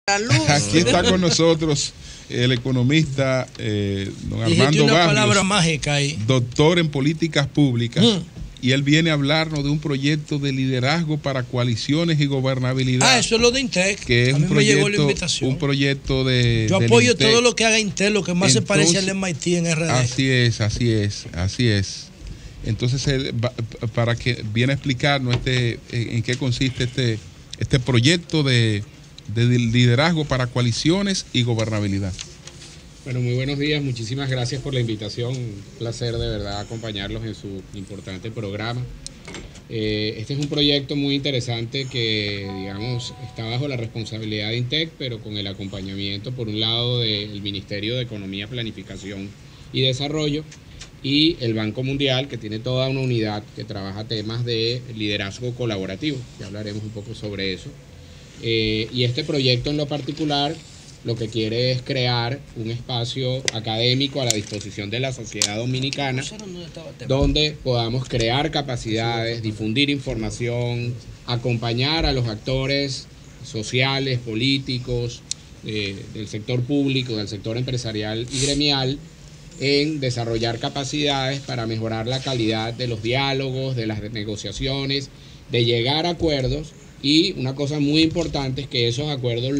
Aquí está con nosotros el economista don Armando una Barrios, palabra mágica ahí, doctor en políticas públicas, y él viene a hablarnos de un proyecto de liderazgo para coaliciones y gobernabilidad. eso es lo de Intec, que es a mí me llegó la un invitación. proyecto de... Yo apoyo todo lo que haga Intel, lo que más Entonces, se parece al MIT en RD. Así es. Entonces, para que viene a explicarnos en qué consiste este proyecto de liderazgo para coaliciones y gobernabilidad. Bueno, muy buenos días, muchísimas gracias por la invitación, un placer de verdad acompañarlos en su importante programa. Este es un proyecto muy interesante que, digamos, está bajo la responsabilidad de INTEC, pero con el acompañamiento, por un lado, del Ministerio de Economía, Planificación y Desarrollo, y el Banco Mundial, que tiene toda una unidad que trabaja temas de liderazgo colaborativo, que hablaremos un poco sobre eso. Y este proyecto en lo particular lo que quiere es crear un espacio académico a la disposición de la sociedad dominicana, donde podamos crear capacidades, difundir información, acompañar a los actores sociales, políticos, del sector público, del sector empresarial y gremial, en desarrollar capacidades para mejorar la calidad de los diálogos, de las negociaciones, de llegar a acuerdos. Y una cosa muy importante es que esos acuerdos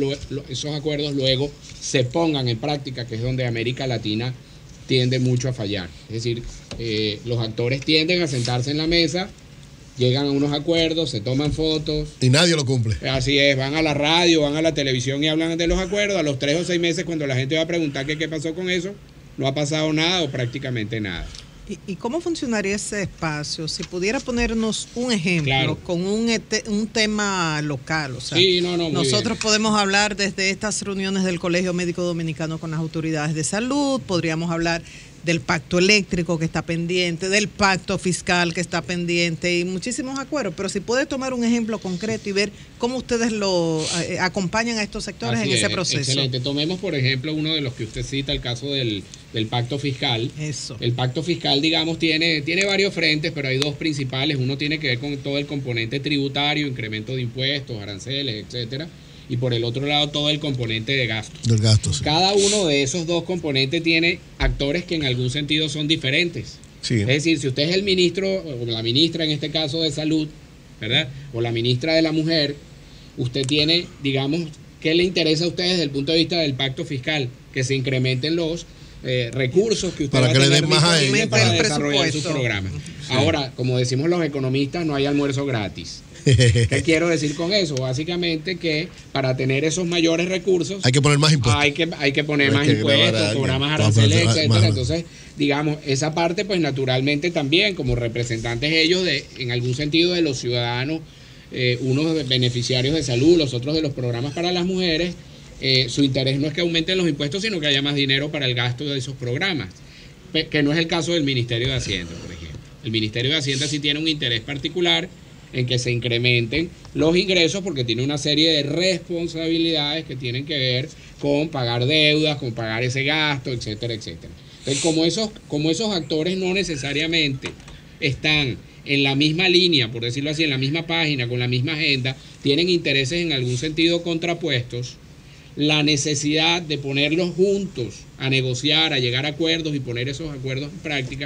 luego se pongan en práctica, que es donde América Latina tiende mucho a fallar. Es decir, los actores tienden a sentarse en la mesa, llegan a unos acuerdos, se toman fotos. Y nadie lo cumple. Así es, van a la radio, van a la televisión y hablan de los acuerdos. A los 3 o 6 meses, cuando la gente va a preguntar qué pasó con eso, no ha pasado nada o prácticamente nada. ¿Y cómo funcionaría ese espacio? Si pudiera ponernos un ejemplo, claro, con un tema local. O sea, sí, nosotros podemos hablar desde estas reuniones del Colegio Médico Dominicano con las autoridades de salud, podríamos hablar del pacto eléctrico que está pendiente, del pacto fiscal que está pendiente y muchísimos acuerdos. Pero si puede tomar un ejemplo concreto y ver cómo ustedes lo acompañan a estos sectores en ese proceso. Excelente. Tomemos, por ejemplo, uno de los que usted cita, el caso del pacto fiscal. Eso. El pacto fiscal, digamos, tiene varios frentes, pero hay dos principales. Uno tiene que ver con todo el componente tributario, incremento de impuestos, aranceles, etcétera. Y por el otro lado todo el componente de gastos. Del gasto, sí. Cada uno de esos dos componentes tiene actores que en algún sentido son diferentes. Sí. Es decir, si usted es el ministro, o la ministra en este caso de salud, ¿verdad? O la ministra de la mujer, usted tiene, digamos, ¿qué le interesa a ustedes desde el punto de vista del pacto fiscal? Que se incrementen los recursos que usted para va que a le tener den más a ella para desarrollar sus programas. Sí. Ahora, como decimos los economistas, no hay almuerzo gratis. ¿Qué quiero decir con eso? Básicamente que para tener esos mayores recursos hay que poner más impuestos. Hay que poner más impuestos, cobrar más aranceles, etcétera. Entonces, digamos, esa parte, pues naturalmente también, como representantes ellos en algún sentido de los ciudadanos, unos beneficiarios de salud, los otros de los programas para las mujeres, su interés no es que aumenten los impuestos, sino que haya más dinero para el gasto de esos programas, que no es el caso del Ministerio de Hacienda, por ejemplo. El Ministerio de Hacienda sí tiene un interés particular en que se incrementen los ingresos porque tiene una serie de responsabilidades que tienen que ver con pagar deudas, con pagar ese gasto, etcétera, etcétera. Entonces, como esos actores no necesariamente están en la misma línea, por decirlo así, en la misma página, con la misma agenda, tienen intereses en algún sentido contrapuestos, la necesidad de ponerlos juntos a negociar, a llegar a acuerdos y poner esos acuerdos en práctica,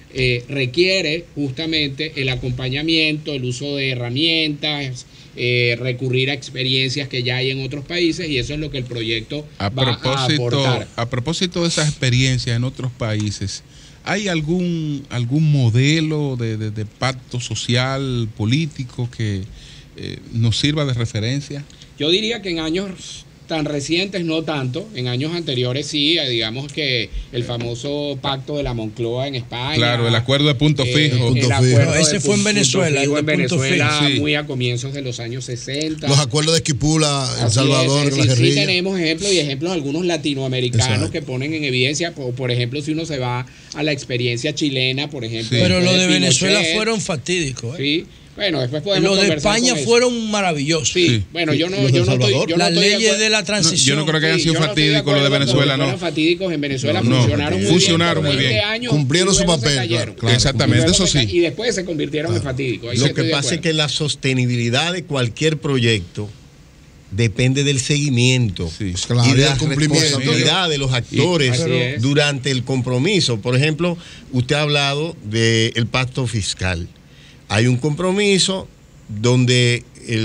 requiere justamente el acompañamiento, el uso de herramientas, recurrir a experiencias que ya hay en otros países, y eso es lo que el proyecto va a aportar. A propósito de esas experiencias en otros países, ¿hay algún modelo de pacto social, político que nos sirva de referencia? Yo diría que en años tan recientes no tanto, en años anteriores sí, digamos que el famoso pacto de la Moncloa en España. Claro, el acuerdo de punto fijo. Ese fue en Venezuela. En Venezuela, sí, muy a comienzos de los años 60. Los acuerdos de Esquipula, El Salvador, la guerrilla. Sí tenemos ejemplos algunos latinoamericanos que ponen en evidencia, por ejemplo, si uno se va a la experiencia chilena, por ejemplo. Sí. Pero los de Venezuela fueron fatídicos. Sí. Bueno, después podemos conversar. Los de España fueron maravillosos. Sí. Bueno, yo no estoy. Las leyes de la transición. Yo no creo que hayan sido fatídicos los de Venezuela, no. Fueron fatídicos en Venezuela, funcionaron muy bien. Cumplieron su papel. Claro, exactamente, eso sí. Y después se convirtieron en fatídicos. Lo que pasa es que la sostenibilidad de cualquier proyecto depende del seguimiento Claro, y de la el cumplimiento. responsabilidad de los actores durante el compromiso. Por ejemplo, usted ha hablado del pacto fiscal. Hay un compromiso donde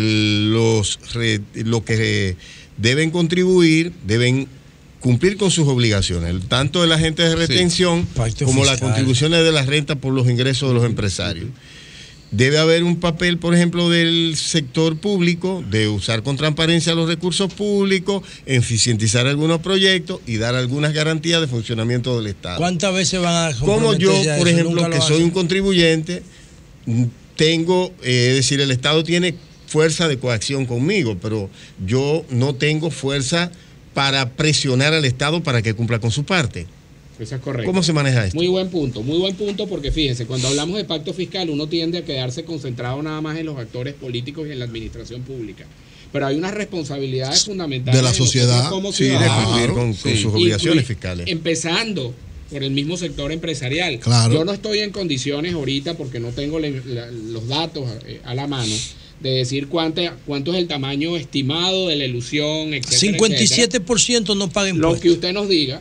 los que deben contribuir deben cumplir con sus obligaciones, tanto el agente de retención como las contribuciones de la renta por los ingresos de los empresarios. Debe haber un papel, por ejemplo, del sector público, de usar con transparencia los recursos públicos, eficientizar algunos proyectos y dar algunas garantías de funcionamiento del Estado. ¿Cuántas veces van a Como yo, por ejemplo, que soy un contribuyente, tengo, es decir, el Estado tiene fuerza de coacción conmigo, pero yo no tengo fuerza para presionar al Estado para que cumpla con su parte. Eso es correcto. ¿Cómo se maneja esto? Muy buen punto, porque fíjense, cuando hablamos de pacto fiscal, uno tiende a quedarse concentrado nada más en los actores políticos y en la administración pública. Pero hay unas responsabilidades fundamentales de la sociedad como de cumplir con sus obligaciones fiscales. Empezando por el mismo sector empresarial. Claro. Yo no estoy en condiciones ahorita, porque no tengo los datos a la mano, de decir cuánto es el tamaño estimado de la ilusión, etcétera. 57% no paga impuestos. Lo que usted nos diga.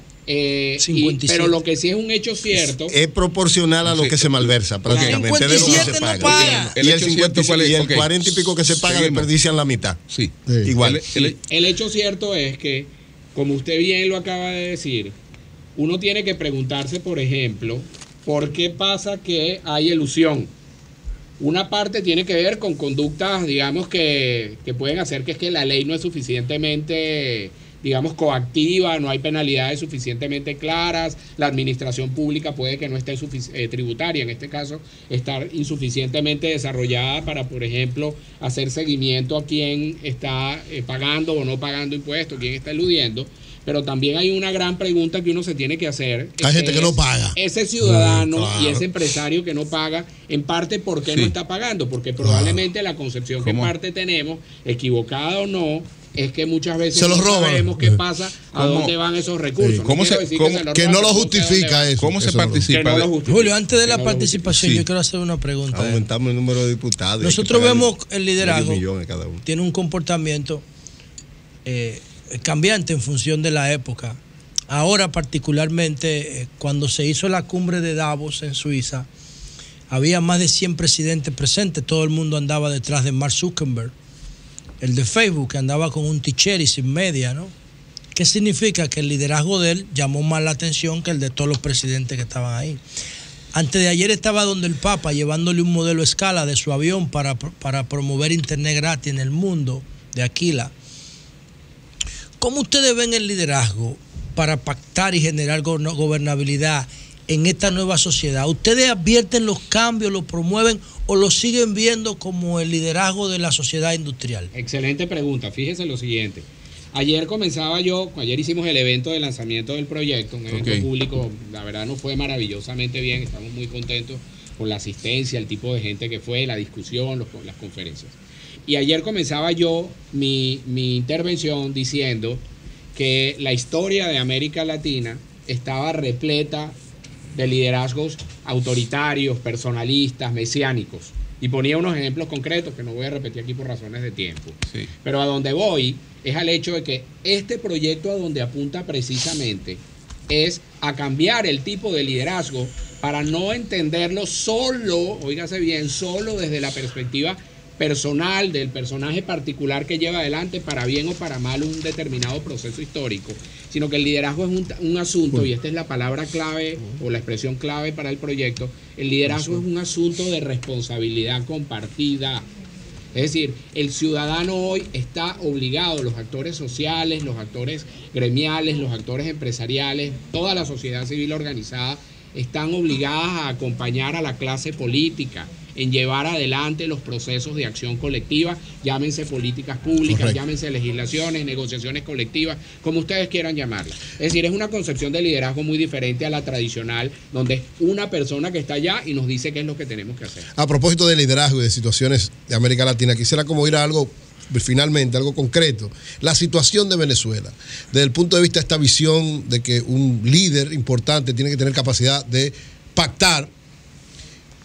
Pero lo que sí es un hecho cierto es proporcional a lo que se malversa prácticamente. 57 no paga. Y el 40 y pico que se paga desperdician la mitad. Sí. Igual. El hecho cierto es que, como usted bien lo acaba de decir, uno tiene que preguntarse, por ejemplo, ¿por qué pasa que hay elusión? Una parte tiene que ver con conductas, digamos, que pueden hacer que es que la ley no es suficientemente, digamos, coactiva, no hay penalidades suficientemente claras, la administración pública puede que no esté tributaria, en este caso, estar insuficientemente desarrollada para, por ejemplo, hacer seguimiento a quién está pagando o no pagando impuestos, quién está eludiendo. Pero también hay una gran pregunta que uno se tiene que hacer. Hay gente que no paga. Ese ciudadano claro. y ese empresario que no paga, en parte, ¿por qué no está pagando? Porque probablemente la concepción que en parte tenemos, equivocada o no, es que muchas veces se los no roban. sabemos qué pasa, a dónde van esos recursos. Que no lo justifica eso. ¿Cómo se participa? Julio, antes de la participación, yo quiero hacer una pregunta. Aumentamos el número de diputados. Nosotros vemos el liderazgo, cada uno. tiene un comportamiento cambiante en función de la época. Ahora, particularmente, cuando se hizo la cumbre de Davos en Suiza, había más de 100 presidentes presentes. Todo el mundo andaba detrás de Mark Zuckerberg, el de Facebook, que andaba con un t-shirt y sin media, ¿no? ¿Qué significa? Que el liderazgo de él llamó más la atención que el de todos los presidentes que estaban ahí. Antes de ayer estaba donde el Papa, llevándole un modelo a escala de su avión para promover internet gratis en el mundo, de Aquila. ¿Cómo ustedes ven el liderazgo para pactar y generar gobernabilidad en esta nueva sociedad? ¿Ustedes advierten los cambios, los promueven o los siguen viendo como el liderazgo de la sociedad industrial? Excelente pregunta. Fíjese lo siguiente. Ayer hicimos el evento de lanzamiento del proyecto, un evento público, la verdad nos fue maravillosamente bien, estamos muy contentos con la asistencia, el tipo de gente que fue, la discusión, las conferencias. Y ayer comenzaba yo mi intervención diciendo que la historia de América Latina estaba repleta de liderazgos autoritarios, personalistas, mesiánicos. Y ponía unos ejemplos concretos que no voy a repetir aquí por razones de tiempo. Sí. Pero a donde voy es al hecho de que este proyecto a donde apunta precisamente es a cambiar el tipo de liderazgo para no entenderlo solo, óigase bien, solo desde la perspectiva personal del personaje particular que lleva adelante para bien o para mal un determinado proceso histórico, sino que el liderazgo es un asunto, y esta es la palabra clave o la expresión clave para el proyecto, el liderazgo es un asunto de responsabilidad compartida. Es decir, el ciudadano hoy está obligado, los actores sociales, los actores gremiales, los actores empresariales, toda la sociedad civil organizada, están obligadas a acompañar a la clase política en llevar adelante los procesos de acción colectiva, llámense políticas públicas, llámense legislaciones, negociaciones colectivas, como ustedes quieran llamarlas. Es decir, es una concepción de liderazgo muy diferente a la tradicional, donde es una persona que está allá y nos dice qué es lo que tenemos que hacer. A propósito de liderazgo y de situaciones de América Latina, quisiera como ir a algo, finalmente, algo concreto. La situación de Venezuela, desde el punto de vista de esta visión de que un líder importante tiene que tener capacidad de pactar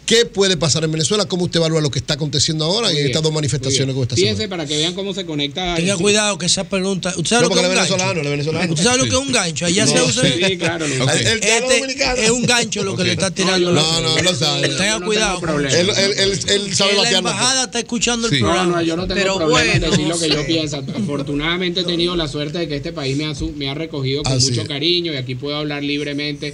¿Qué puede pasar en Venezuela? ¿Cómo usted evalúa lo que está aconteciendo ahora en estas dos manifestaciones que está haciendo? Fíjense para que vean cómo se conecta. Tenga cuidado que esa pregunta. ¿Usted sabe lo que es un gancho? ¿Usted sabe lo que es un gancho? Allá se usa. Sí, claro. Es un gancho lo que le está tirando. No lo sabe. Tenga cuidado. Él sabe la batear. embajada está escuchando el programa. No, yo no tengo problema en decir lo que yo pienso. Afortunadamente he tenido la suerte de que este país me ha recogido con mucho cariño y aquí puedo hablar libremente.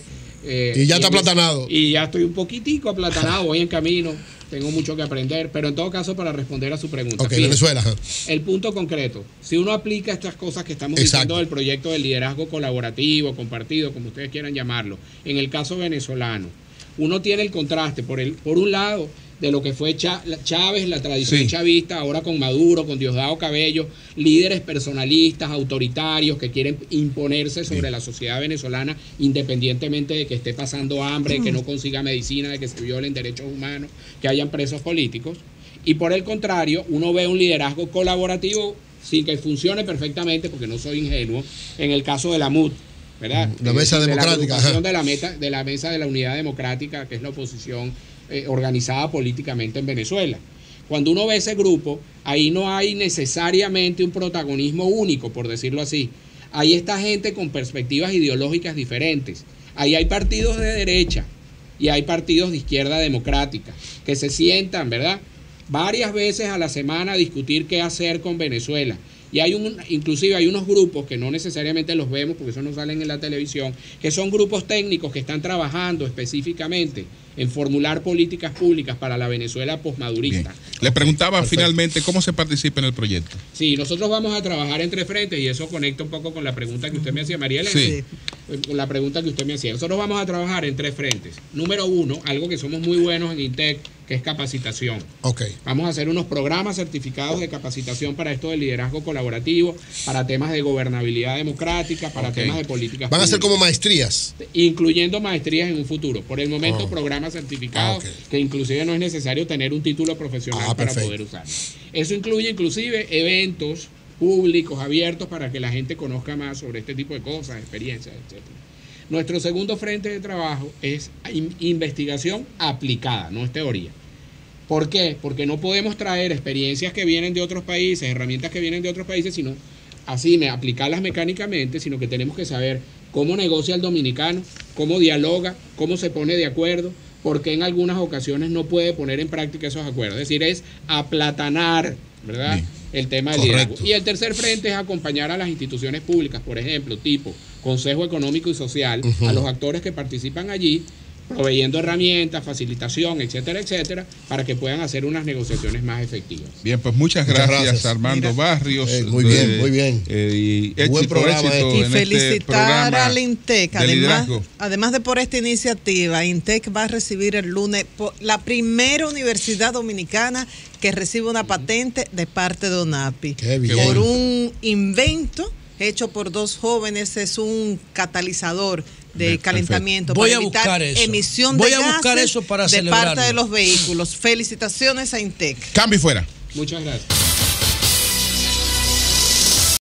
Y ya está aplatanado. Y ya estoy un poquitico aplatanado, voy en camino, tengo mucho que aprender, pero en todo caso para responder a su pregunta. Fíjense, Venezuela. El punto concreto, si uno aplica estas cosas que estamos diciendo del proyecto del liderazgo colaborativo, compartido, como ustedes quieran llamarlo, en el caso venezolano, uno tiene el contraste, por un lado, de lo que fue Chávez, la tradición chavista, ahora con Maduro, con Diosdado Cabello, líderes personalistas, autoritarios, que quieren imponerse sobre la sociedad venezolana, independientemente de que esté pasando hambre, de que no consiga medicina, de que se violen derechos humanos, que hayan presos políticos. Y por el contrario, uno ve un liderazgo colaborativo, sin que funcione perfectamente, porque no soy ingenuo, en el caso de la MUD, ¿verdad? La mesa democrática. De la mesa de la unidad democrática, que es la oposición organizada políticamente en Venezuela. Cuando uno ve ese grupo, ahí no hay necesariamente un protagonismo único, por decirlo así. Ahí está gente con perspectivas ideológicas diferentes. Ahí hay partidos de derecha y hay partidos de izquierda democrática que se sientan, ¿verdad?, varias veces a la semana a discutir qué hacer con Venezuela. Y inclusive hay unos grupos que no necesariamente los vemos porque eso no salen en la televisión, que son grupos técnicos que están trabajando específicamente en formular políticas públicas para la Venezuela posmadurista. Le preguntaba finalmente cómo se participa en el proyecto. Sí, nosotros vamos a trabajar en 3 frentes y eso conecta un poco con la pregunta que usted me hacía, María Elena. Sí. Con la pregunta que usted me hacía. Nosotros vamos a trabajar en 3 frentes. Número 1, algo que somos muy buenos en INTEC, que es capacitación. Vamos a hacer unos programas certificados de capacitación para esto del liderazgo colaborativo, para temas de gobernabilidad democrática, para temas de políticas Van públicas. a ser como maestrías. Incluyendo maestrías en un futuro. Por el momento, programas certificados, que inclusive no es necesario tener un título profesional para poder usarlo. Eso incluye inclusive eventos públicos, abiertos, para que la gente conozca más sobre este tipo de cosas, experiencias, etc. Nuestro segundo frente de trabajo es investigación aplicada, no es teoría. ¿Por qué? Porque no podemos traer experiencias que vienen de otros países, herramientas que vienen de otros países, sino así, aplicarlas mecánicamente, sino que tenemos que saber cómo negocia el dominicano, cómo dialoga, cómo se pone de acuerdo, por qué en algunas ocasiones no puede poner en práctica esos acuerdos. Es decir, es aplatanar, ¿verdad?, el tema del liderazgo. Y el tercer frente es acompañar a las instituciones públicas, por ejemplo, tipo Consejo Económico y Social, a los actores que participan allí, proveyendo herramientas, facilitación, etcétera, etcétera, para que puedan hacer unas negociaciones más efectivas. Bien, pues muchas gracias Armando Barrios. Muy bien, muy bien. Y buen programa. Y felicitar al INTEC. Además de por esta iniciativa, INTEC va a recibir el lunes la primera universidad dominicana que recibe una patente de parte de ONAPI. Por un invento hecho por 2 jóvenes, es un catalizador de calentamiento para evitar emisión de gases de parte de los vehículos. Felicitaciones a INTEC. Cambio y fuera. Muchas gracias.